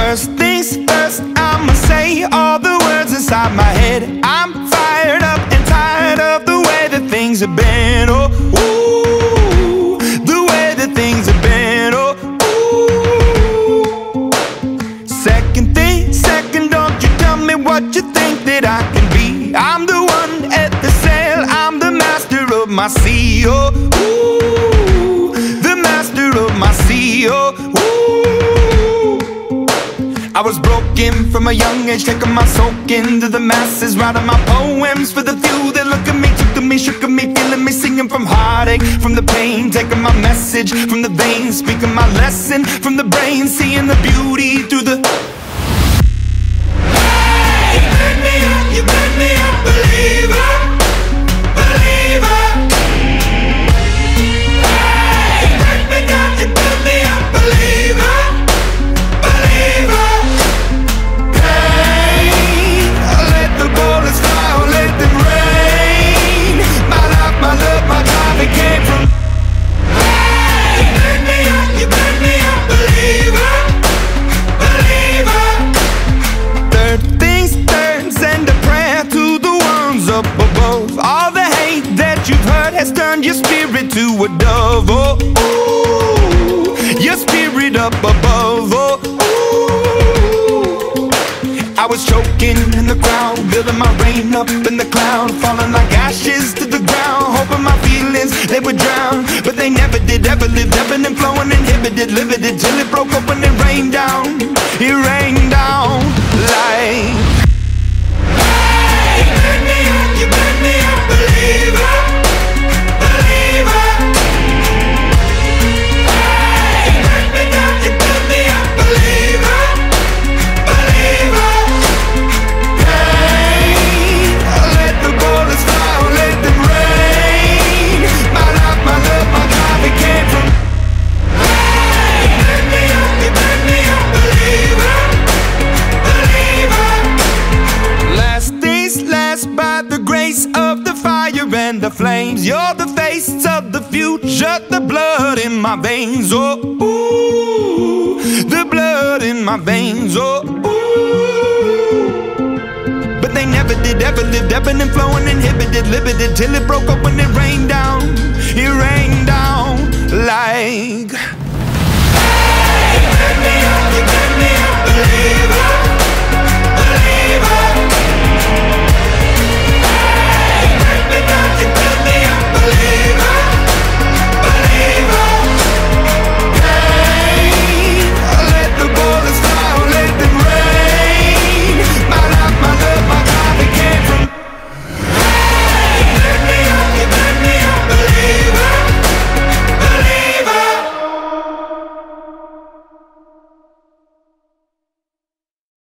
First things first, I'ma say all the words inside my head. I'm fired up and tired of the way that things have been. Oh, ooh, the way that things have been. Oh, ooh. Second thing, second, don't you tell me what you think that I can be. I'm the one at the sail, I'm the master of my sea. Oh, ooh, the master of my sea. Oh, ooh. I was broken from a young age, taking my soak into the masses, writing my poems for the few that look at me, took to me, shook at me, feeling me, singing from heartache, from the pain, taking my message from the veins, speaking my lesson from the brain, seeing the beauty through the... Hey, you burn me up, you burn me up, believer, believer. Hey, you burn me down, you burn me up, believer, believer. Bullets fly, or let them rain. My life, my love, my drive, it came from. Hey, you burn me up, you burn me up, believer, believer. Third things third, send a prayer to the ones up above. All the hate that you've heard has turned your spirit to a dove. Oh, ooh, your spirit up above. Oh, I was choking in the crowd, building my rain up in the cloud, falling like ashes to the ground, hoping my feelings, they would drown. But they never did, ever lived, ebbing and flowing, inhibited, limited, till it broke open and rained down. It rained down like... Hey, you burn me up, you burn me up, believer, believer. Hey, you burn me down, you burn me up, believer, believer. And the flames, you're the face of the future, the blood in my veins. Oh, ooh, the blood in my veins. Oh, ooh. But they never did, ever lived, ebbing and flowing, inhibited, limited, till it broke up when it rained down. It rained down like... Hey, you burn me up, believer, believer.